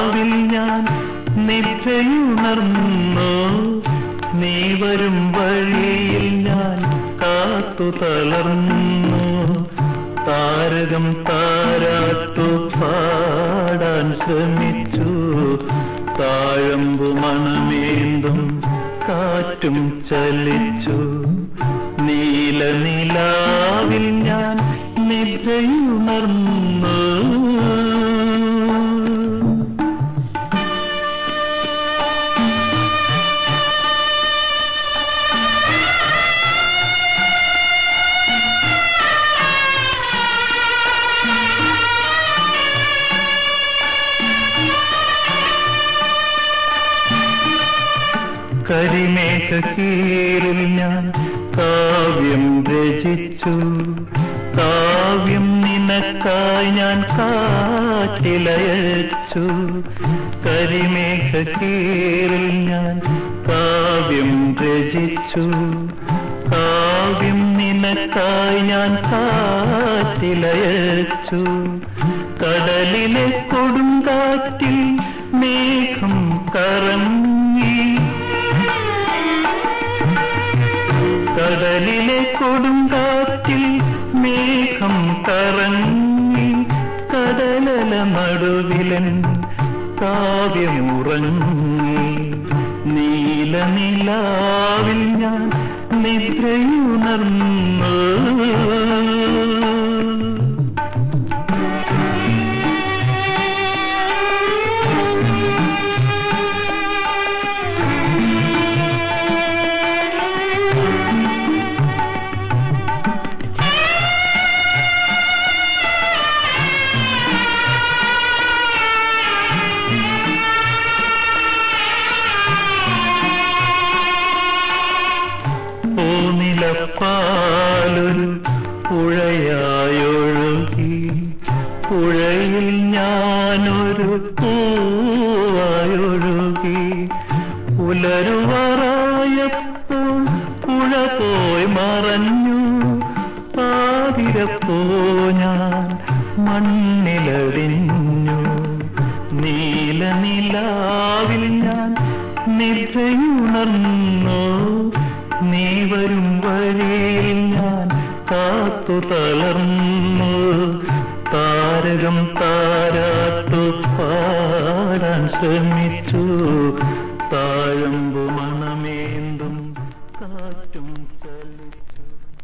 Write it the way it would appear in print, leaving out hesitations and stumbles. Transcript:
നിലാവിൽ ഞാൻ നിദ്രയുണർന്നു. നീ വരും വഴിയിൽ ഞാൻ കാത്തു തളർന്നു. താരകം താരാട്ടു പാടാൻ ശ്രമിച്ചു. താഴമ്പു മണമേന്തും കാറ്റും ചലിച്ചു. നീല നിലാവിൽ ഞാൻ നിദ്രയുണർന്നു. കരിമേഘക്കീറിൽ ഞാൻ കാവ്യം രചിച്ചു. കാവ്യം നിനക്കായി ഞാൻ കാറ്റിലയച്ചു. കരിമേഘക്കീറിൽ ഞാൻ കാവ്യം രചിച്ചു. കാവ്യം നിനക്കായി ഞാൻ കാറ്റിലയച്ചു. കടലിലെ കൊടുങ്കാറ്റിൽ മേഘം കറങ്ങി. കടലിലെ കൊടുങ്കാറ്റിൽ മേഘം കറങ്ങി. കടലല നടുവിലൻ കാവ്യമുറങ്ങി. നീല നിലാവിൽ ഞാൻ നിദ്രയുണർന്നു. പാലൊരു പുഴയായൊഴുകി. പുഴയിൽ ഞാനൊരു പൂവായൊഴുകി. പുലരുവാറായപ്പോൾ പുഴ പോയി മറഞ്ഞു. പാതിരപ്പോ ഞാൻ മണ്ണിലടിഞ്ഞു. നീല നിലാവിൽ ഞാൻ നിദ്രയുണർന്നു. നീ വരും വഴിയിൽ ഞാൻ കാത്തു തളർന്നു. താരകം താരാട്ടു പാടാൻ ശ്രമിച്ചു. താഴമ്പു മണമേന്തും കാറ്റും ചലിച്ചു.